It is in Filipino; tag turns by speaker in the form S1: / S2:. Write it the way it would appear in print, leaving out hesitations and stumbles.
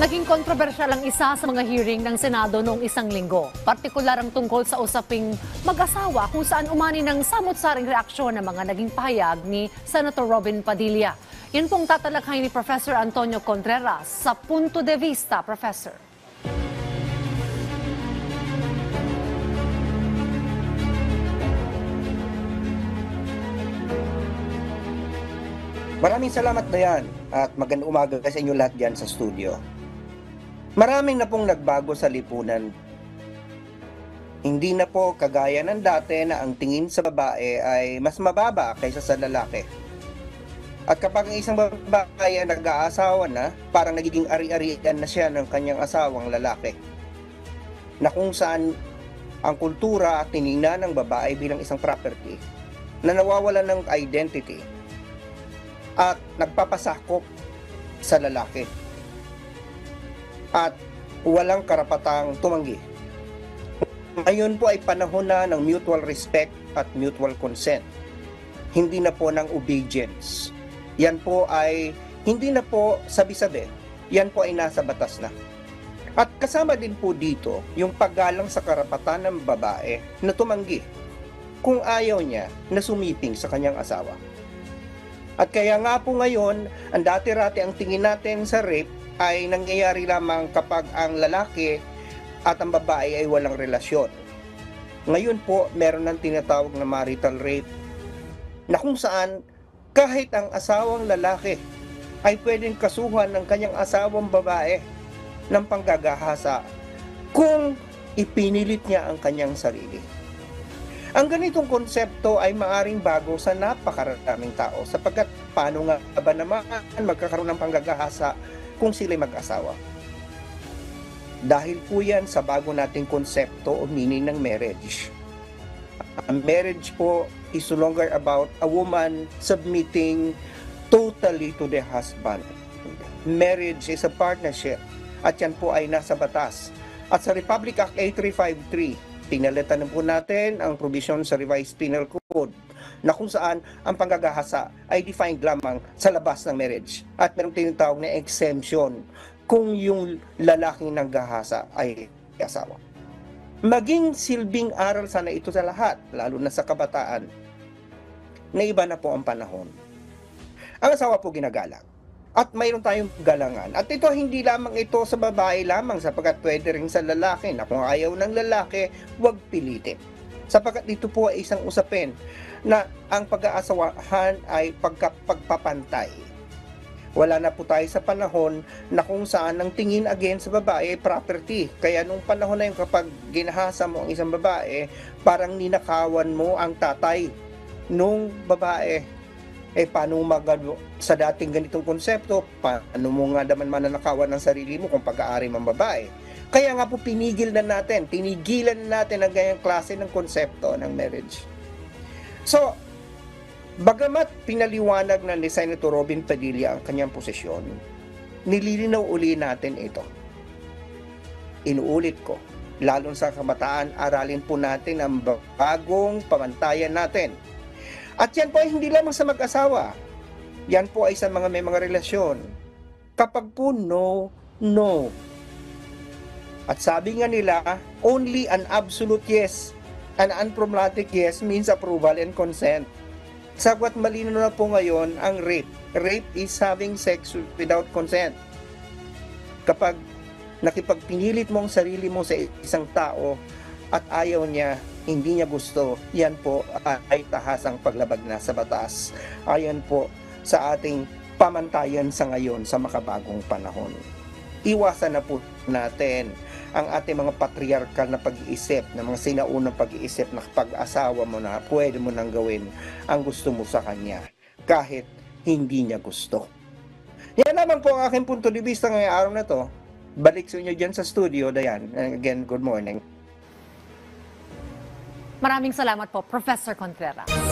S1: Naging kontrobersyal ang isa sa mga hearing ng Senado noong isang linggo. Partikular ang tungkol sa usaping mag-asawa kung saan umani ng samot-saring reaksyon ng mga naging pahayag ni Senator Robin Padilla. Yun pong tatalakay ni Professor Antonio Contreras sa Punto de Vista, Professor.
S2: Maraming salamat, Dayan, at magandang umaga sa inyo lahat dyan sa studio. Maraming na pong nagbago sa lipunan. Hindi na po kagaya ng dati na ang tingin sa babae ay mas mababa kaysa sa lalaki. At kapag ang isang babae ay nag-aasawa na, parang nagiging ari-arian na siya ng kanyang asawang lalaki. Na kung saan ang kultura at tiningnan ng babae bilang isang property na nawawalan ng identity at nagpapasakop sa lalaki at walang karapatang tumanggi. Ngayon po ay panahon na ng mutual respect at mutual consent. Hindi na po ng obedience. Yan po ay hindi na po sabi-sabi. Yan po ay nasa batas na. At kasama din po dito yung paggalang sa karapatan ng babae na tumanggi kung ayaw niya na sumiping sa kanyang asawa. At kaya nga po ngayon, ang dati-rati ang tingin natin sa rape ay nangyayari lamang kapag ang lalaki at ang babae ay walang relasyon. Ngayon po, meron ng tinatawag na marital rape na kung saan kahit ang asawang lalaki ay pwedeng kasuhan ng kanyang asawang babae ng panggagahasa kung ipinilit niya ang kanyang sarili. Ang ganitong konsepto ay maaring bago sa napakaraming tao sapagkat paano nga ba naman magkakaroon ng panggagahasa kung sila'y mag-asawa? Dahil po yan sa bago nating konsepto o meaning ng marriage. Ang marriage po is no longer about a woman submitting totally to the husband. Marriage is a partnership at yan po ay nasa batas. At sa Republic Act 8353, pinalitan na po natin ang provision sa Revised Penal Code na kung saan ang panggagahasa ay defined lamang sa labas ng marriage at merong tinatawag na exemption kung yung lalaking nanggahasa ay asawa. Maging silbing aral sana ito sa lahat, lalo na sa kabataan, na iba na po ang panahon. Ang asawa po ginagalang. At mayroon tayong galangan. At ito hindi lamang ito sa babae lamang sapagkat pwede rin sa lalaki na kung ayaw ng lalaki, huwag pilitin. Sapagkat dito po ay isang usapin na ang pag-aasawahan ay pagpapantay. Wala na po tayo sa panahon na kung saan ang tingin again sa babae ay property. Kaya nung panahon na yun kapag ginahasa mo ang isang babae, parang ninakawan mo ang tatay nung babae. Paano magano sa dating ganitong konsepto, paano mo nga naman mananakawan ng sarili mo kung pag-aari mang babae? Kaya nga po tinigilan na natin ang ganyang klase ng konsepto ng marriage. So, bagamat pinaliwanag na ni Senator Robin Padilla ang kanyang posisyon, nililinaw uli natin ito. Inuulit ko, lalo sa kabataan, aralin po natin ang bagong pamantayan natin. At yan po ay hindi lamang sa mag-asawa. Yan po ay sa mga may mga relasyon. Kapag po no, no. At sabi nga nila, only an absolute yes, an unproblematic yes means approval and consent. Sagwat malino na po ngayon ang rape. Rape is having sex without consent. Kapag nakipagpinilit mo ang sarili mo sa isang tao at ayaw niya, hindi niya gusto, yan po ay tahasang paglabag na sa batas. Ayan po sa ating pamantayan sa ngayon sa makabagong panahon. Iwasan na po natin ang ating mga patriarkal na pag-iisip, na mga sinaunang pag-iisip na pag-asawa mo na pwede mo nang gawin ang gusto mo sa kanya kahit hindi niya gusto. Yan naman po ang aking punto de vista ngayong araw na to. Balik sa inyo dyan sa studio, Dayan. And again, good morning.
S1: Maraming salamat po, Professor Contreras.